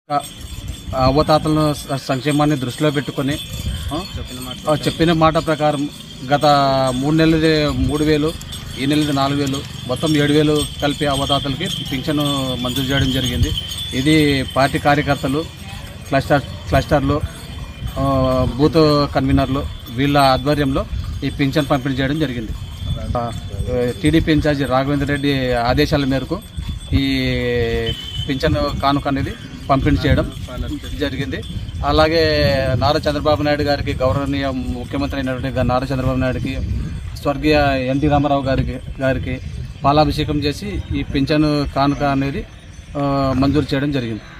అవ్వతాతలను సంక్షేమాన్ని దృష్టిలో పెట్టుకొని చెప్పిన మాట ప్రకారం గత 3 నెలలది 3,000, ఈ నెలది 4,000, మొత్తం 7,000 కలిపి అవ్వతాతలకి పింఛను మంజూరు చేయడం జరిగింది. ఇది పార్టీ కార్యకర్తలు, క్లస్టర్లు, బూత్ కన్వీనర్లు వీళ్ళ ఆధ్వర్యంలో ఈ పింఛన్ పంపిణీ చేయడం జరిగింది. టీడీపీ ఇన్ఛార్జి రాఘవేంద్ర రెడ్డి ఆదేశాల మేరకు ఈ పింఛన్ కానుక అనేది పంపిణీ చేయడం జరిగింది. అలాగే నారా చంద్రబాబు నాయుడు గారికి, గౌరవనీయ ముఖ్యమంత్రి అయినటువంటి నారా చంద్రబాబు నాయుడుకి, స్వర్గీయ ఎన్టీ రామారావు గారికి పాలాభిషేకం చేసి ఈ పింఛను కానుక అనేది మంజూరు చేయడం జరిగింది.